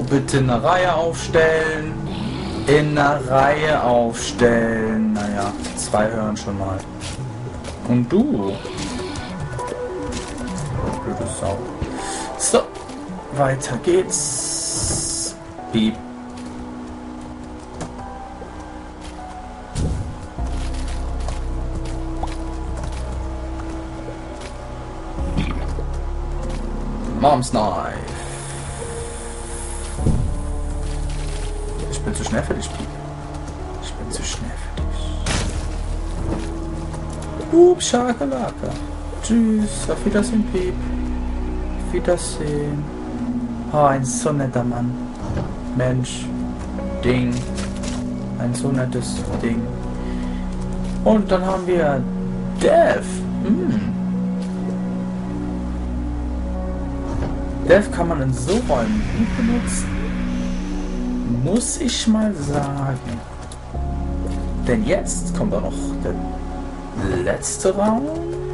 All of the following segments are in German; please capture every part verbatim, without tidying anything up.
bitte eine Reihe aufstellen. In einer Reihe aufstellen. Naja, zwei hören schon mal. Und du? Blöde Sau. So, weiter geht's. Piep. Mom's Knife. Ich bin zu schnell für dich, Piep. Ich bin zu schnell für dich. Ups, Schakalaka. Tschüss, auf Wiedersehen, Piep. Auf Wiedersehen. Oh, ein so netter Mann. Mensch. Ding. Ein so nettes Ding. Und dann haben wir Dev. Hm. Dev kann man in so Räumen gut benutzen. Muss ich mal sagen. Denn jetzt kommt auch noch der letzte Raum.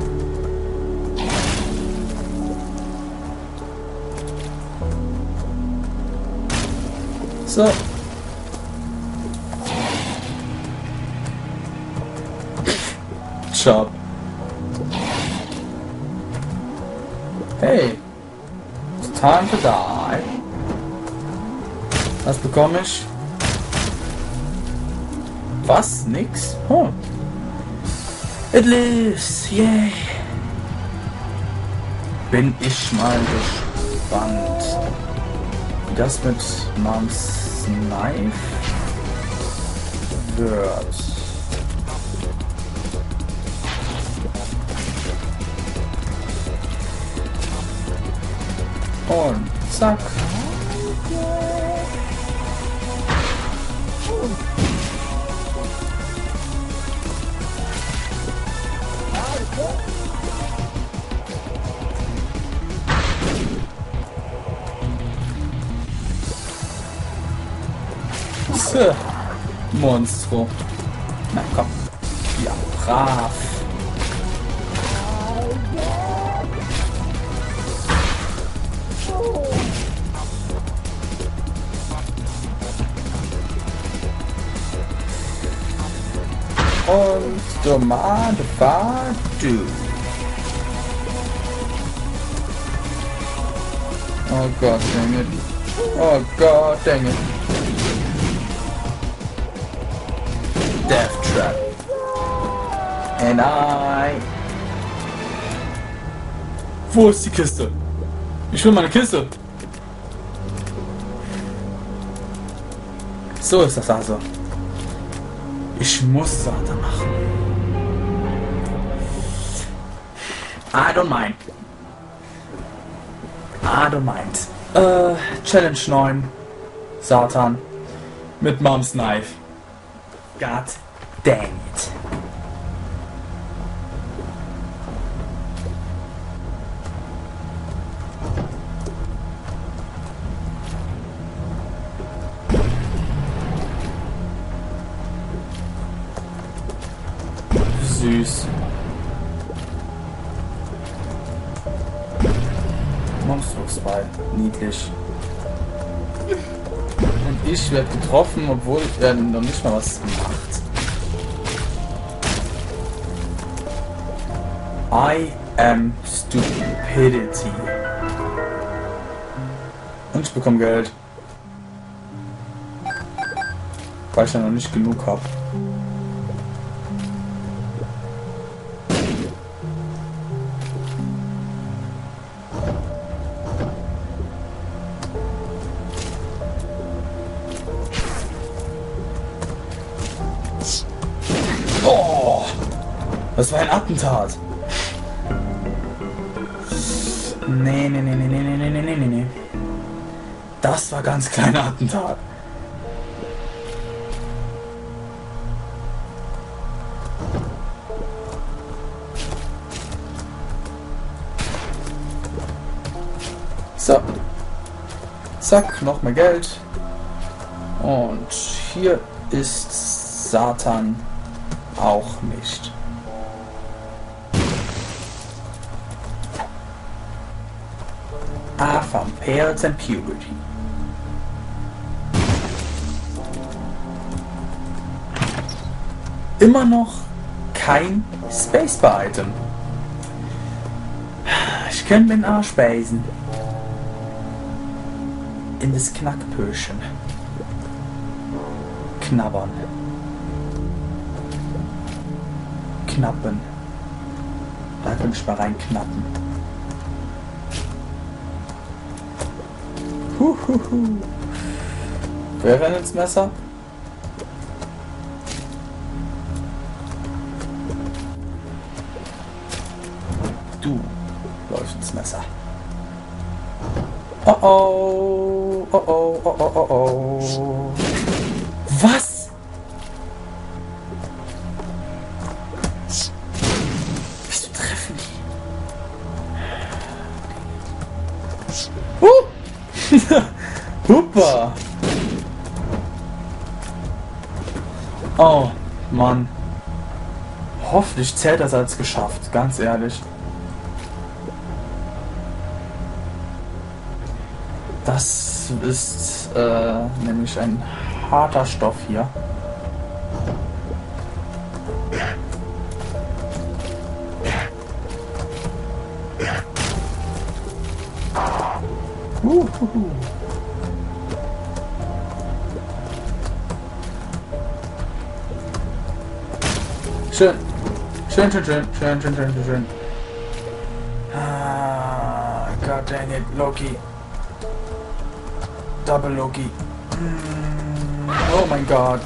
So. Job. Hey. It's time to die. Was bekomme ich? Was? Nix? Oh. It lives. Yay. Bin ich mal gespannt, wie das mit Mom's Knife wird. Und zack. So, Monstro. Na komm. Ja, brav. Und Domade war du. Oh Gott, dang it. Oh Gott, dang it. Death Trap. And I... Wo ist die Kiste? Ich will meine Kiste. So ist das also. Ich muss weitermachen. I don't mind. I don't mind. Äh, Challenge neun. Satan. Mit Mom's Knife. God dang it. Süß. Monstrosball. Niedlich. Und ich werde getroffen, obwohl er noch nicht mal was macht. I am stupidity. Und ich bekomme Geld. Weil ich ja noch nicht genug habe. Oh, das war ein Attentat. Nee, nee, nee, nee, nee, nee, nee, nee, nee, nee. Das war ganz kleiner Attentat. So. Zack, noch mehr Geld. Und hier ist Satan auch nicht. Ah, from Pairs and Puberty. immer noch kein Spacebar-Item. Ich könnte mit den Arsch beißen. In das Knackpöschen. Knabbern. Knappen. Da könnte ich mal reinknappen. Huhuhu. Wer rennt ins Messer? Du läufst ins Messer. Oh oh, oh oh, oh oh, oh oh. Was? Wieso treffen die? Uh! Super! Oh, Mann. Hoffentlich zählt das als geschafft, ganz ehrlich. Das ist äh, nämlich ein harter Stoff hier. Uhuhu. Schön. Schön, schön, schön, schön, schön, schön, schön. Ah, god dang it, Loki. Double Loki. Mm, oh mein Gott.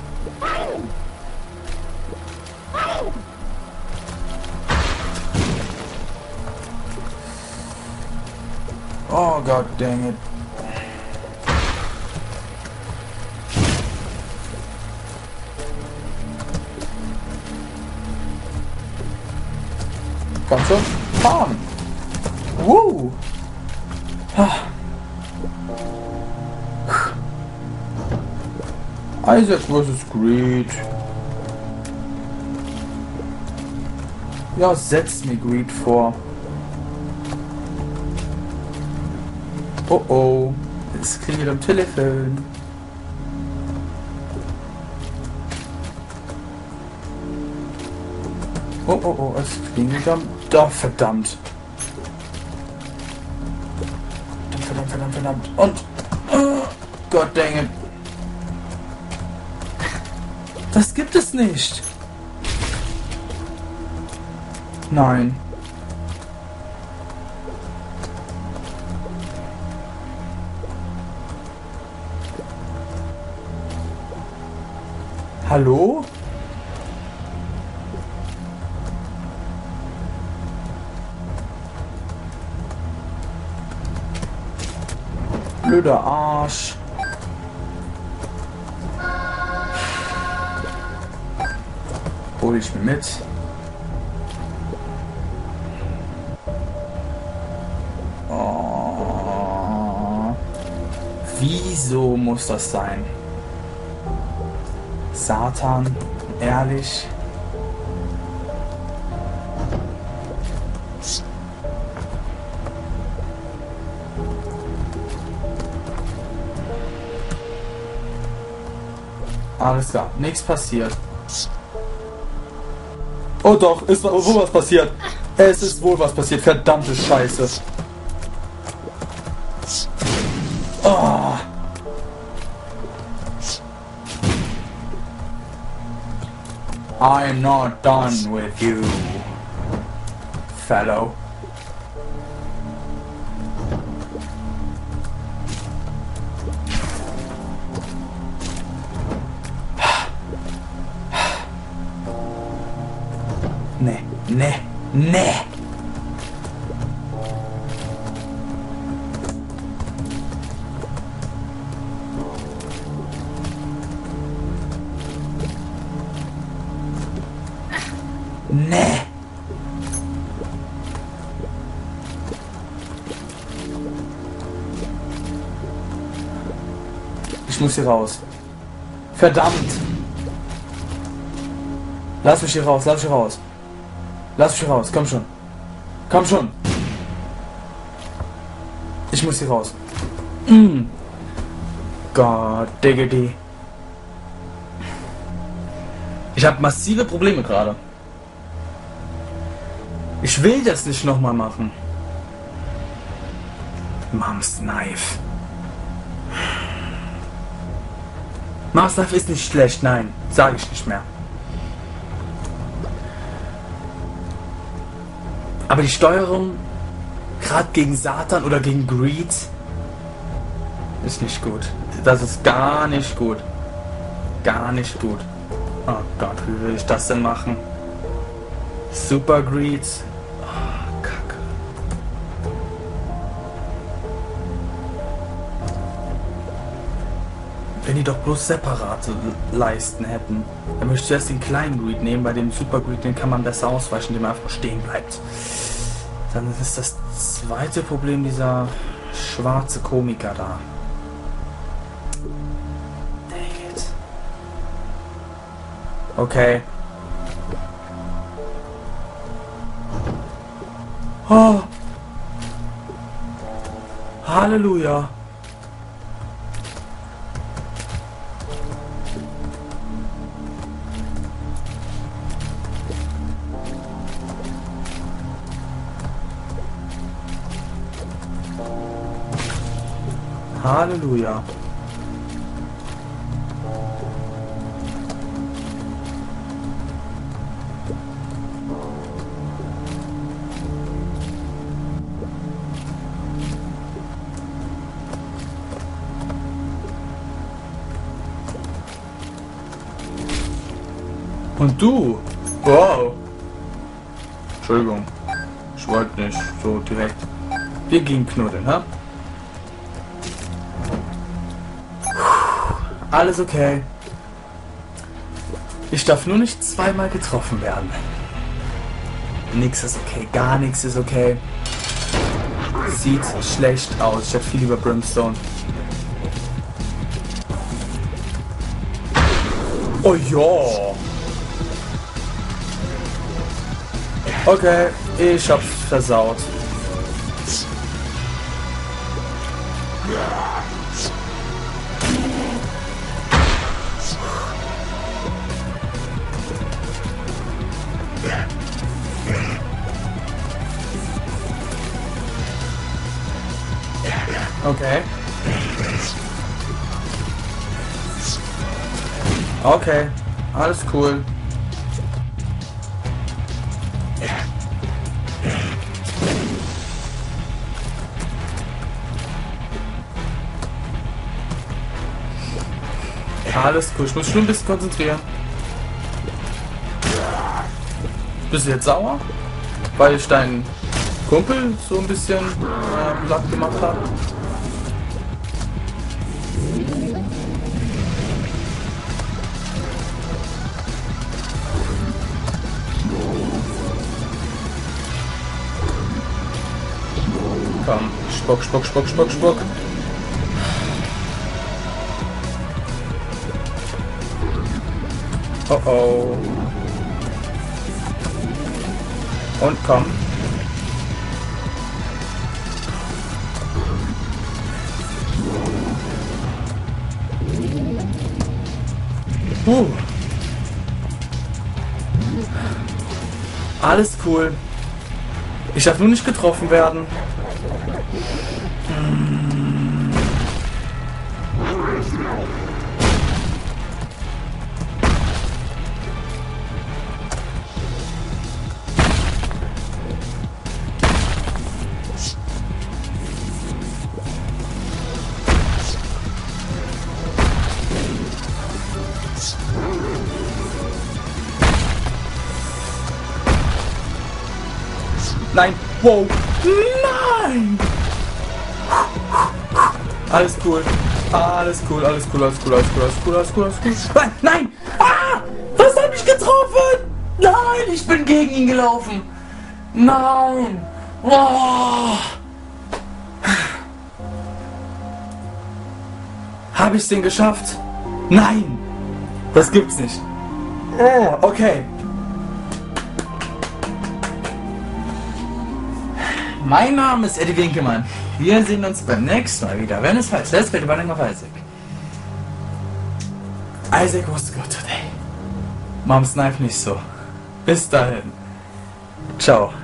Oh god dang it. Komm schon. Fahren. Woo. Ah. Isaac versus Greed. Ja, setzt mir Greed vor. Oh oh, es klingelt am Telefon. Oh oh oh, es klingelt am... Da, verdammt. Verdammt, verdammt, verdammt. Und... Oh, Gott dang it. Das gibt es nicht. Nein. Hallo? Blöder Arsch. Hol ich mir mit. Oh. Wieso muss das sein? Satan, ehrlich? Alles klar, nichts passiert. Oh doch, ist wohl was passiert. Es ist wohl was passiert, verdammte Scheiße. Oh. I'm not done with you, fellow. Nee, nee, nee. Nee. Ich muss hier raus. Verdammt. Lass mich hier raus, lass mich hier raus. Lass mich hier raus, komm schon. Komm schon. Ich muss hier raus. Mm. God diggity. Ich habe massive Probleme gerade. Ich will das nicht nochmal machen. Mom's Knife. Mom's Knife ist nicht schlecht, nein. Sage ich nicht mehr. Aber die Steuerung, gerade gegen Satan oder gegen Greed, ist nicht gut. Das ist gar nicht gut. Gar nicht gut. Oh Gott, wie will ich das denn machen? Super Greed. Oh, Kacke. Wenn die doch bloß separate Leisten hätten. Dann möchte ich zuerst den kleinen Greed nehmen. Bei dem Super Greed, den kann man besser ausweichen, indem er einfach stehen bleibt. Dann ist das zweite Problem dieser schwarze Komiker da. Dang it. Okay. Oh. Halleluja. Halleluja. Und du? Wow. Entschuldigung. Ich wollte nicht so direkt. Wir gehen knuddeln, ha? Alles okay. Ich darf nur nicht zweimal getroffen werden. Nix ist okay, gar nichts ist okay. Sieht schlecht aus. Ich hätte viel lieber Brimstone. Oh ja. Okay, ich hab's versaut. Okay. Okay, alles cool. Alles cool, ich muss schon ein bisschen konzentrieren. Bist du jetzt sauer? Weil ich deinen Kumpel so ein bisschen äh, platt gemacht habe? Komm, Spuck, Spuck, Spuck, Spuck, Spuck. Oh oh. Und komm. Uh. Alles cool. Ich darf nur nicht getroffen werden. Nein! Wow! Nein! Alles cool. Alles cool, alles cool, alles cool, alles cool, alles cool, alles cool, alles cool. Nein! Nein! Ah! Was hat mich getroffen? Nein! Ich bin gegen ihn gelaufen! Nein! Oh! Habe ich es denn geschafft? Nein! Das gibt's nicht. Oh, okay. Mein Name ist Eddie Winkelmann. Wir sehen uns beim nächsten Mal wieder. Wenn es falsch ist, bitte Running of Isaac. Isaac was good today. Mach's einfach nicht so. Bis dahin. Ciao.